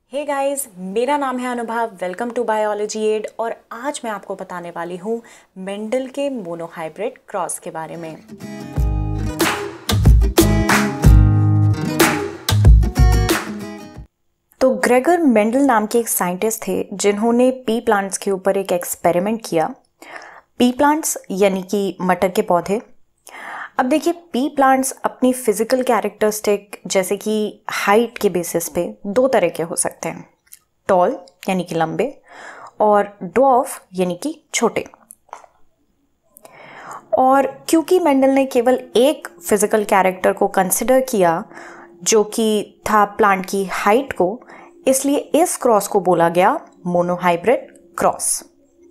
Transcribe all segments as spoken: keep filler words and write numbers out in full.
Hey guys, मेरा नाम है Anubhav. Welcome to biology ed. और आज मैं आपको बताने वाली हूँ मेंडल के मोनोहाइब्रिड क्रॉस के बारे में। तो ग्रेगर मेंडल नाम के एक साइंटिस्ट थे जिन्होंने पी प्लांट्स के ऊपर एक एक्सपेरिमेंट किया। पी प्लांट्स यानी कि मटर के पौधे। अब देखिए, पी प्लांट्स अपनी फिजिकल कैरेक्टरिस्टिक जैसे कि हाइट के बेसिस पे दो तरह के हो सकते हैं, टॉल यानी कि लंबे और ड्वार्फ यानी कि छोटे। और क्योंकि मेंडल ने केवल एक फिजिकल कैरेक्टर को कंसिडर किया जो कि था प्लांट की हाइट को, इसलिए इस क्रॉस को बोला गया मोनोहाइब्रिड क्रॉस।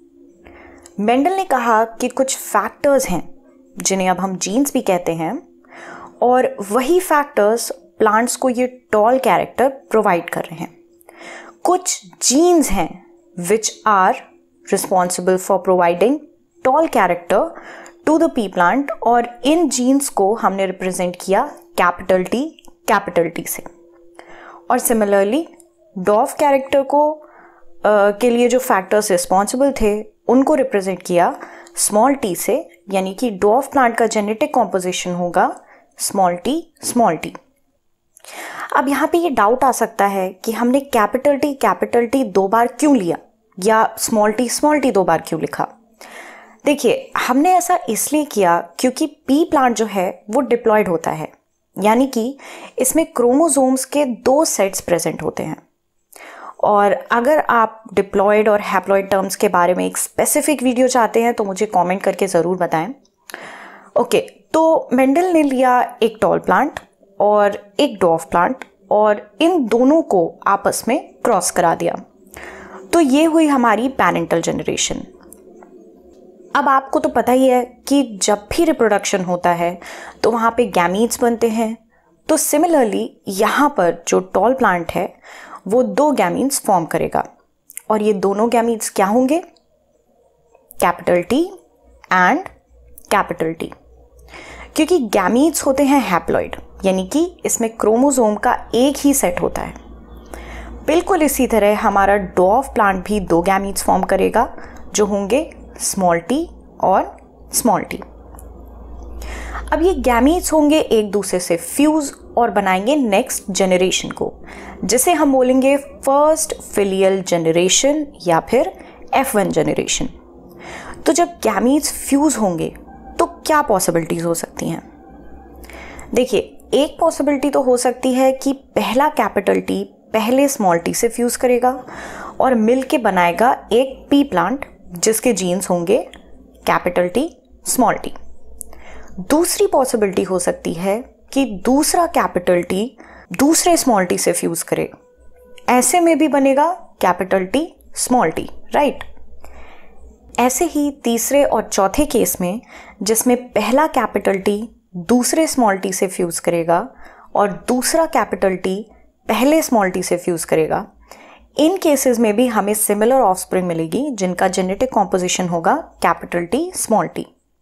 मेंडल ने कहा कि कुछ फैक्टर्स हैं जिन्हें अब हम जीन्स भी कहते हैं, और वही फैक्टर्स प्लांट्स को ये टॉल कैरेक्टर प्रोवाइड कर रहे हैं। कुछ जीन्स हैं which are responsible for providing tall character to the pea plant, और इन जीन्स को हमने रिप्रेजेंट किया कैपिटल टी कैपिटल टी से। और सिमिलरली डॉर्फ कैरेक्टर को uh, के लिए जो फैक्टर्स रिस्पॉन्सिबल थे उनको रिप्रेजेंट किया स्मॉल टी से, यानी कि डॉर्फ प्लांट का जेनेटिक कॉम्पोजिशन होगा स्मॉल टी स्मॉल टी। अब यहाँ पे ये डाउट आ सकता है कि हमने कैपिटल टी कैपिटल टी दो बार क्यों लिया, या स्मॉल टी स्मॉल टी दो बार क्यों लिखा। देखिए, हमने ऐसा इसलिए किया क्योंकि पी प्लांट जो है वो डिप्लॉयड होता है, यानी कि इसमें क्रोमोसोम्स के दो सेट्स प्रेजेंट होते हैं। और अगर आप डिप्लॉयड और हैप्लॉयड टर्म्स के बारे में एक स्पेसिफिक वीडियो चाहते हैं तो मुझे कमेंट करके ज़रूर बताएं। ओके, तो मेंडल ने लिया एक टॉल प्लांट और एक डॉर्फ प्लांट और इन दोनों को आपस में क्रॉस करा दिया। तो ये हुई हमारी पैरेंटल जनरेशन। अब आपको तो पता ही है कि जब भी रिप्रोडक्शन होता है तो वहाँ पे गैमीट्स बनते हैं। तो सिमिलरली यहाँ पर जो टॉल प्लांट है वो दो गैमीट्स फॉर्म करेगा, और ये दोनों गैमीट्स क्या होंगे? Capital T and capital T. क्योंकि गैमीट्स होते हैं हैप्लॉइड, यानी कि इसमें क्रोमोसोम का एक ही सेट होता है। बिल्कुल इसी तरह हमारा डॉर्फ प्लांट भी दो गैमीट्स फॉर्म करेगा जो होंगे स्मॉल टी और स्मॉल टी। अब ये गैमीट्स होंगे एक दूसरे से फ्यूज और बनाएंगे नेक्स्ट जनरेशन को, जिसे हम बोलेंगे फर्स्ट फिलियल जनरेशन या फिर एफ वन जनरेशन। तो जब गैमीट्स फ्यूज होंगे तो क्या पॉसिबिलिटीज हो सकती हैं? देखिए, एक पॉसिबिलिटी तो हो सकती है कि पहला कैपिटल टी पहले स्मॉल टी से फ्यूज करेगा और मिलके बनाएगा एक पी प्लांट जिसके जीन्स होंगे कैपिटल टी स्मॉल टी। दूसरी पॉसिबिलिटी हो सकती है कि दूसरा कैपिटल टी दूसरे स्मॉल टी से फ्यूज करे, ऐसे में भी बनेगा capital T small t, right. ऐसे ही तीसरे और चौथे केस में, जिसमें पहला कैपिटल टी दूसरे स्मॉल टी से फ्यूज करेगा और दूसरा कैपिटल टी पहले स्मॉल टी से फ्यूज करेगा, इन केसेस में भी हमें सिमिलर ऑफस्प्रिंग मिलेगी जिनका जेनेटिक कॉम्पोजिशन होगा कैपिटल टी स्मॉल टी।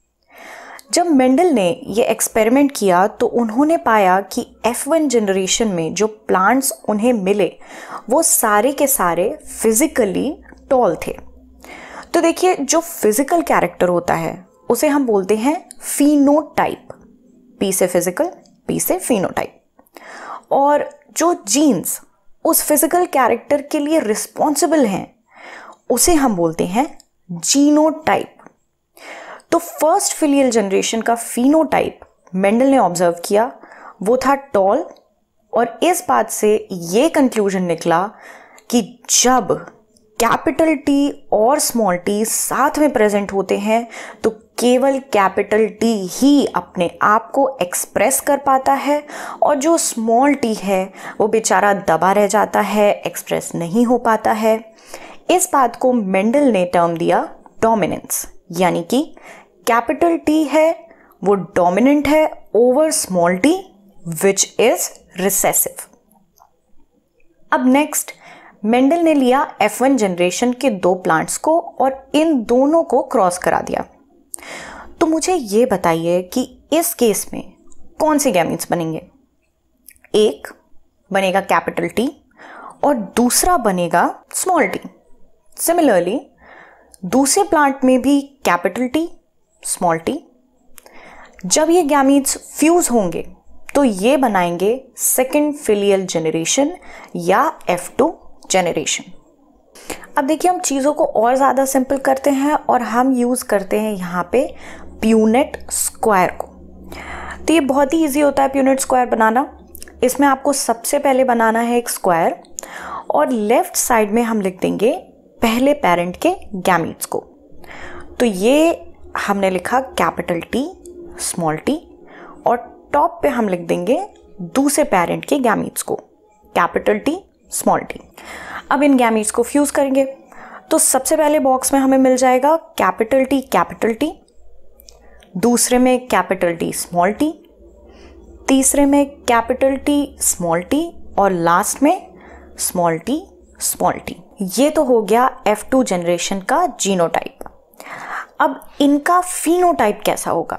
जब मेंडल ने ये एक्सपेरिमेंट किया तो उन्होंने पाया कि एफ वन जनरेशन में जो प्लांट्स उन्हें मिले वो सारे के सारे फिजिकली टॉल थे। तो देखिए, जो फिजिकल कैरेक्टर होता है उसे हम बोलते हैं फिनोटाइप। पी से फिजिकल, पी से फिनोटाइप। और जो जीन्स उस फिजिकल कैरेक्टर के लिए रिस्पॉन्सिबल हैं उसे हम बोलते हैं जीनोटाइप। तो फर्स्ट फिलियल जनरेशन का फिनोटाइप मेंडल ने ऑब्जर्व किया, वो था टॉल, और इस बात से ये कंक्लूजन निकला कि जब कैपिटल टी और स्मॉल टी साथ में प्रेजेंट होते हैं तो केवल कैपिटल टी ही अपने आप को एक्सप्रेस कर पाता है, और जो स्मॉल टी है वो बेचारा दबा रह जाता है, एक्सप्रेस नहीं हो पाता है। इस बात को मेंडल ने टर्म दिया डोमिनेंस, यानी कि कैपिटल टी है वो डोमिनेंट है over small t which is recessive. अब नेक्स्ट मेंडल ने लिया एफ वन जनरेशन के दो प्लांट्स को और इन दोनों को क्रॉस करा दिया। तो मुझे ये बताइए कि इस केस में कौन से गैमीट्स बनेंगे? एक बनेगा कैपिटल टी और दूसरा बनेगा स्मॉल टी। सिमिलरली दूसरे प्लांट में भी कैपिटल टी, स्मॉल टी। जब ये गैमीट्स फ्यूज होंगे तो ये बनाएंगे सेकेंड फिलियल जनरेशन या एफ टू जनरेशन। अब देखिए, हम चीज़ों को और ज़्यादा सिंपल करते हैं और हम यूज़ करते हैं यहाँ पे प्यूनेट स्क्वायर को। तो ये बहुत ही ईजी होता है प्यूनेट स्क्वायर बनाना। इसमें आपको सबसे पहले बनाना है एक स्क्वायर और लेफ्ट साइड में हम लिख देंगे पहले पेरेंट के गैमीट्स को। तो ये हमने लिखा कैपिटल टी, स्मॉल टी, और टॉप पे हम लिख देंगे दूसरे पेरेंट के गैमीट्स को, कैपिटल टी, स्मॉल टी। अब इन गैमीट्स को फ्यूज करेंगे तो सबसे पहले बॉक्स में हमें मिल जाएगा कैपिटल टी कैपिटल टी, दूसरे में कैपिटल टी स्मॉल टी, तीसरे में कैपिटल टी स्मॉल टी और लास्ट में स्मॉल टी स्मॉल टी। ये तो हो गया एफ टू जनरेशन का जीनोटाइप। अब इनका फिनोटाइप कैसा होगा?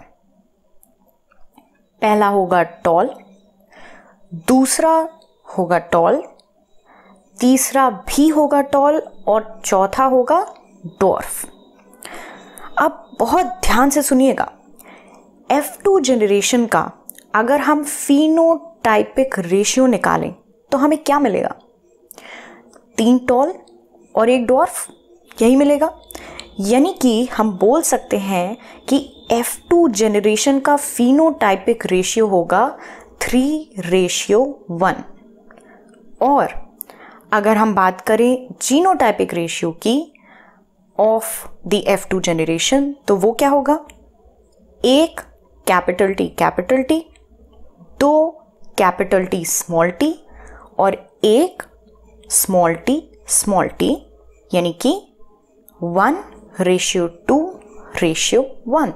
पहला होगा टॉल, दूसरा होगा टॉल, तीसरा भी होगा टॉल और चौथा होगा डॉर्फ। अब बहुत ध्यान से सुनिएगा, एफ टू जनरेशन का अगर हम फिनोटाइपिक रेशियो निकालें तो हमें क्या मिलेगा? तीन टॉल और एक डॉर्फ, यही मिलेगा। यानी कि हम बोल सकते हैं कि एफ टू जनरेशन का फिनोटाइपिक रेशियो होगा थ्री रेशियो वन। और अगर हम बात करें जीनोटाइपिक रेशियो की of the F two generation तो वो क्या होगा? एक कैपिटल टी कैपिटल टी, दो कैपिटल टी स्मॉल टी और एक स्मॉल टी स्मॉल टी, यानी कि one ratio two ratio one.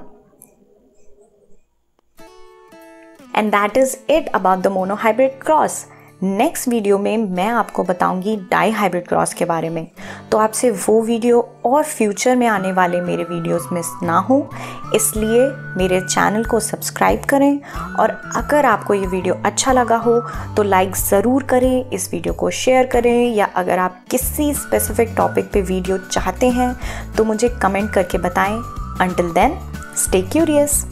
And that is it about the monohybrid cross. Next video में मैं आपको बताऊंगी डाई हाइब्रिड क्रॉस के बारे में। तो आपसे वो वीडियो और फ्यूचर में आने वाले मेरे वीडियोस मिस ना हो, इसलिए मेरे चैनल को सब्सक्राइब करें। और अगर आपको ये वीडियो अच्छा लगा हो तो लाइक ज़रूर करें, इस वीडियो को शेयर करें, या अगर आप किसी स्पेसिफिक टॉपिक पे वीडियो चाहते हैं तो मुझे कमेंट करके बताएं। Until then, stay curious.